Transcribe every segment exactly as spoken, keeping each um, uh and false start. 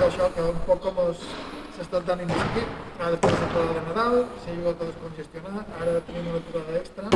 que això, que un poc com s'estat d'ànim de l'equip, ara després de la temporada de Nadal, s'ha jugat a descongestionar, ara tenim una aturada extra,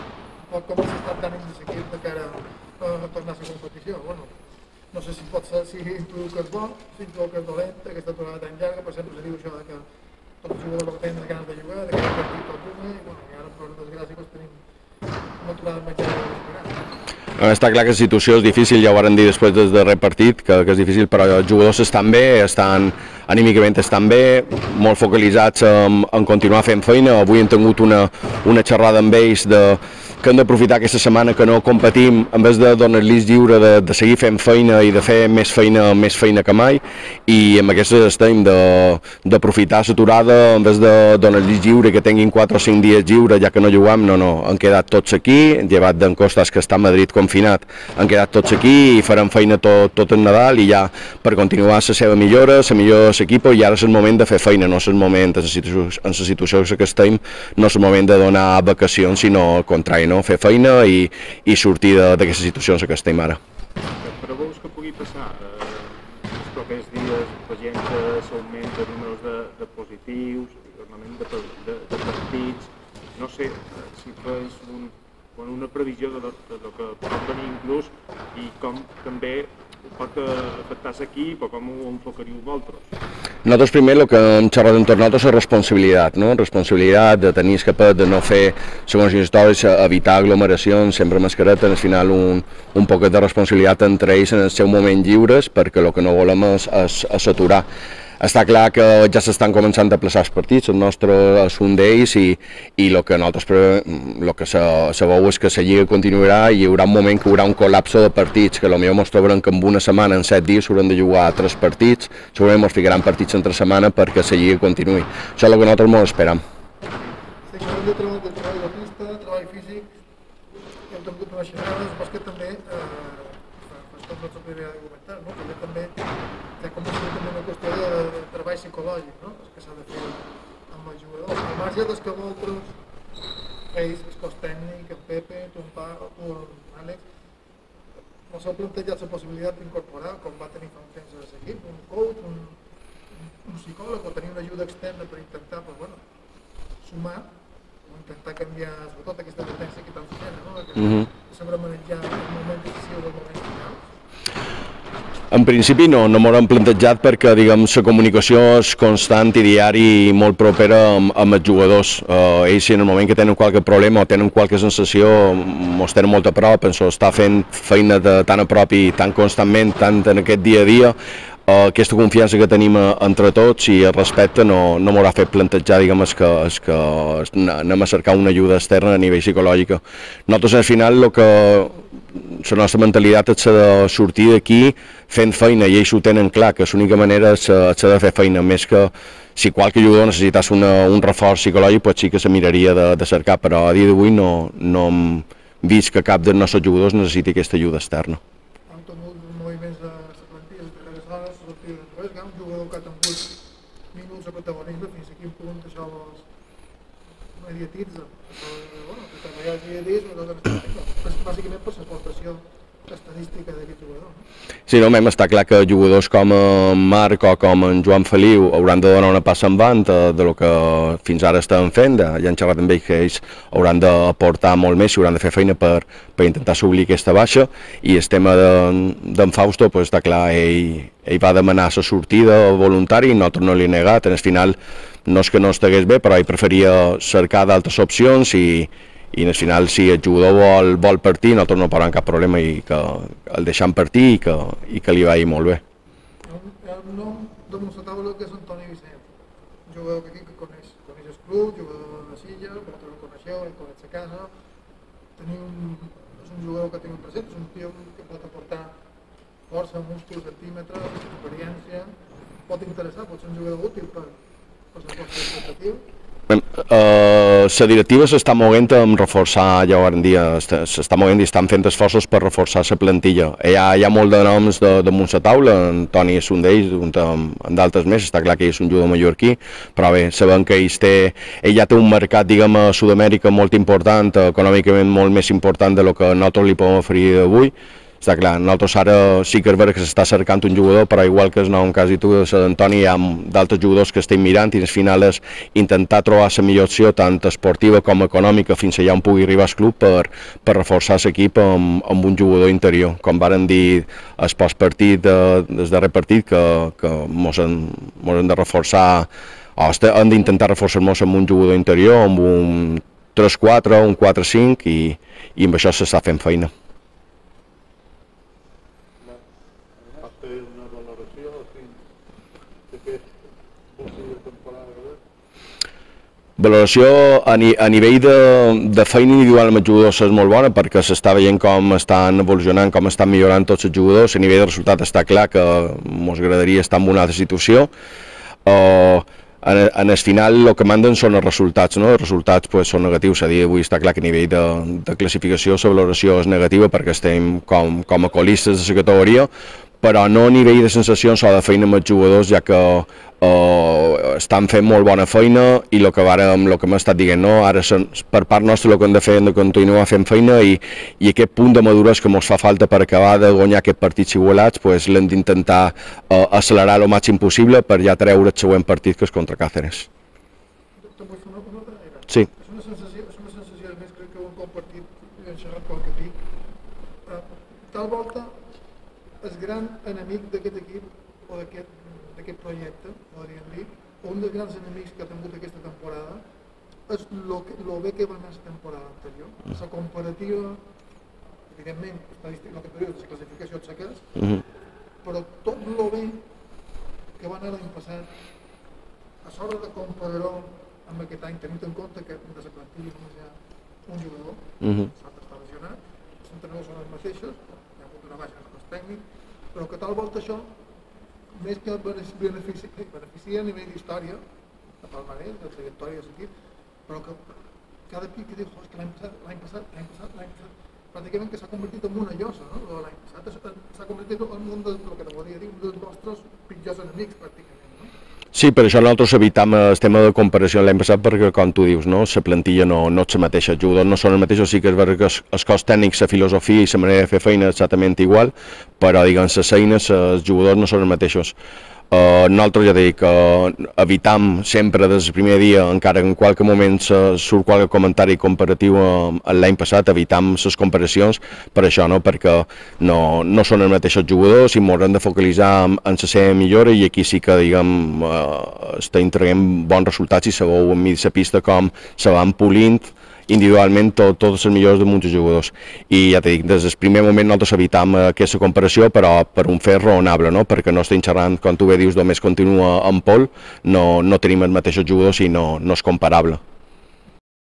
un poc com s'estat d'ànim de l'equip de cara a tornar a la competició. Bueno, no sé si pot ser, si intuïu que és bo, si intuïu que és dolent, aquesta aturada tan llarga, però sempre se diu això de que tots els jugadors que tenen ganes de jugar, de que el partit tot una, i, bueno, i ara per desgràcia doncs, tenim una aturada més llarga de l'esperat. Està clar que la situació és difícil, ja ho varen dir després del darrer partit, que, que és difícil, però els jugadors estan bé, estan anímicament estan bé, molt focalitzats en, en continuar fent feina. Avui hem tingut una, una xerrada amb ells de, que hem d'aprofitar aquesta setmana que no competim, en vez de donar-los lliure de, de seguir fent feina i de fer més feina més feina que mai, i amb aquestes estem d'aprofitar l'aturada, en vez de donar-los lliure, que tinguin quatre o cinc dies lliure, ja que no juguem, no, no, han quedat tots aquí, llevat d'en Costas, que està a Madrid confinat, han quedat tots aquí i farem feina tot, tot el Nadal, i ja per continuar la seva millora, la millor l'equip, i ara és el moment de fer feina, no és el moment, en la situació, en la situació que estem, no és el moment de donar vacacions, sinó al contrari, no? Fer feina i, i sortir d'aquesta situació en què estem ara. Però vols que pugui passar eh, els propers dies, la gent que s'augmenta números de, de positius, normalment de, de, de partits, no sé si fes un, una previsió de, de, de, de que pot venir inclús i com també pot afectar l'equip o com ho enfocaríeu vosaltres? Nosaltres primer el que hem xerrat amb tots nosaltres és responsabilitat, no? Responsabilitat de tenir escapat, de no fer segons les històries, evitar aglomeracions, sempre mascareta, al final un, un poquet de responsabilitat entre ells en el seu moment lliures, perquè el que no volem és, és, és aturar. Està clar que ja s'estan començant a plaçar els partits, el nostre és un d'ells, i, i el que nosaltres el que se, se veu és que la Lliga continuarà i hi haurà un moment que hi haurà un col·lapse de partits, que potser ens trobarem que en una setmana, en set dies, s'hauran de jugar tres partits, segurament ens ficaran partits entre setmana perquè la Lliga continuï. Això és el que nosaltres ens esperam. Sí, que hem de treballar de treball de pista, treball físic, hem tingut unes xerrades, però que també, eh, fa tot el primer de comentar, no? Que ja també ja comença també una qüestió de, de treball psicològic, no? Que s'ha de fer amb els jugadors. Al marge des que vosaltres, ells, el cos tècnic, en Pepe, tu, en Pau, tu, en Àlex, no s'ha plantejat la possibilitat d'incorporar, com va tenir fa un temps a l'equip, un coach, un, un psicòleg, o tenir una ajuda externa per intentar, pues, bueno, sumar, o intentar canviar, sobretot aquesta tendència que tant s'ha, no? Que mm -hmm. segurament ja en el moment decisiu del moment final. En principi no, no m'ho hem plantejat perquè, diguem, la comunicació és constant i diari i molt propera amb, amb els jugadors. Uh, ells, si en el moment que tenen qualque problema o tenen qualque sensació, mos tenen molt a prop, penso, estar fent feina de, tan a prop i tan constantment, tant en aquest dia a dia, uh, aquesta confiança que tenim entre tots i el respecte no, no m'haurà fet plantejar, diguem, és que, és que anem a cercar una ajuda externa a nivell psicològic. Nosaltres, al final, el que la nostra mentalitat és de sortir d'aquí fent feina, i ells ho tenen clar, que l'única manera és de fer feina, més que si qualque jugador necessités una, un reforç psicològic, pues sí que se miraria de, de cercar, però a dia d'avui no, no hem vist que cap dels nostres jugadors necessiti aquesta ajuda externa. Han tingut moviments de la plantilla les darreres hores, sortida d'enrere, que un jugador que ha tingut minuts de protagonisme, fins a quin punt això els mediatitza. Bueno, que també hi ha dies, bàsicament per l'aportació estadística d'aquest jugador. Sí, no, m'hem està clar que jugadors com en Marc o com en Joan Feliu hauran de donar una passa endavant de lo que fins ara estan fent, ja han xerrat amb ells que ells hauran d'aportar molt més i hauran de fer feina per, per intentar sublir aquesta baixa, i el tema d'en Fausto, pues, està clar, ell, ell va demanar la sortida voluntària i nosaltres no li he negat. En el final no és que no estigués bé, però ell preferia cercar d'altres opcions i i al final si el jugador vol, vol partir, nosaltres no posarem cap problema i que el deixem partir i que, i que li vagi molt bé. Hi ha un nom damunt la taula que és Antoni Vicent, un jugador que aquí que coneix, coneix el club, jugador de Silla, vosaltres el coneixeu, el coneix a casa, teniu un, és un jugador que teniu present, és un tio que pot aportar força, músculs, centímetres, experiència, pot interessar, pot ser un jugador útil per, per la vostra expectativa. Uh, la directiva s'està movent en reforçar, ja ho vam dir, s'està movent i estan fent esforços per reforçar la plantilla. Hi ha, hi ha molt de noms de, damunt la taula, en Toni és un d'ells, en d'altres més, està clar que ell és un jugador mallorquí, però bé, sabem que ell, té, ell ja té un mercat, diguem, a Sud-amèrica molt important, econòmicament molt més important de lo que nosaltres li podem oferir avui. està clar, nosaltres ara sí que és vera que s'està cercant un jugador, però igual que és nou en cas i tu de Sant Antoni, hi ha d'altres jugadors que estem mirant i al final és intentar trobar la millor opció tant esportiva com econòmica fins allà on pugui arribar el club per, per reforçar l'equip amb, amb un jugador interior. Com varen dir el postpartit, de, des darrer partit, que, que mos hem, mos hem de reforçar, o hem d'intentar reforçar-nos amb un jugador interior, amb un tres quatre, un quatre cinc i, i amb això s'està fent feina. Valoració a, ni, a nivell de, de feina individual amb els jugadors és molt bona perquè s'està veient com estan evolucionant, com estan millorant tots els jugadors. A nivell de resultat està clar que ens agradaria estar en una altra situació. Uh, en, en el final el que manden són els resultats, no? Els resultats pues, són negatius. A dia d'avui està clar que a nivell de, de classificació la valoració és negativa perquè estem com, com a colistes de la categoria, però no a nivell de sensacions o de feina amb els jugadors, ja que uh, estan fent molt bona feina i el que, vàrem, el que m'ha estat dient, no? Ara per part nostra el que hem de fer hem de continuar fent feina i, i aquest punt de maduresa que ens fa falta per acabar de guanyar aquests partits igualats pues, l'hem d'intentar uh, accelerar el màxim possible per ja treure el següent partit que és contra Càceres. Sí. És una sensació, és una sensació a més crec que ho hem compartit, he xerrat qualque dic. Uh, tal volta el gran enemic d'aquest equip o d'aquest projecte, podríem dir, un dels grans enemics que ha tingut aquesta temporada és el bé que va anar la temporada anterior. La comparativa, evidentment, estadístic, el que tu dius, la classificació et seques, però tot el bé que va anar l'any passat, a l'hora de comparar-ho amb aquest any, tenint en compte que de la plantilla només hi ha un jugador, l'altre està lesionat, els entrenadors són els mateixos, hi ha hagut una baixa en el cos tècnic, però que tal volta això, més que beneficia, beneficia a nivell d'història, de palmarès, de trajectòria de l'equip, però que cada pic que diu, oh, que l'any passat, l'any passat, l'any passat, l'any passat, pràcticament que s'ha convertit en una llosa, no? L'any passat s'ha convertit en un dels, el que t'hauria dir, un dels nostres pitjors enemics, pràcticament, no? Sí, per això nosaltres evitam el tema de comparació l'any passat perquè, com tu dius, no? La plantilla no, no és la mateixa, els jugadors no són els mateixos, sí que és veritat que els cos tècnics, la filosofia i la manera de fer feina és exactament igual, però, diguem, les eines, els jugadors no són els mateixos. Uh, nosaltres, ja dic, uh, evitam sempre des del primer dia, encara que en qualque moment uh, surt qualque comentari comparatiu uh, l'any passat, evitam les comparacions per això, no? Perquè no, no són els mateixos jugadors i ens hem de focalitzar en, en la seva millora i aquí sí que, diguem, uh, estem traient bons resultats i sabeu enmig de la pista com se van polint individualment tot, tots els millors de molts jugadors. I ja t'he dit, des del primer moment nosaltres evitam aquesta comparació, però per un fet raonable, no? Perquè no estem xerrant, com tu bé dius, només continua en Pol, no, no tenim els mateixos jugadors i no, no és comparable.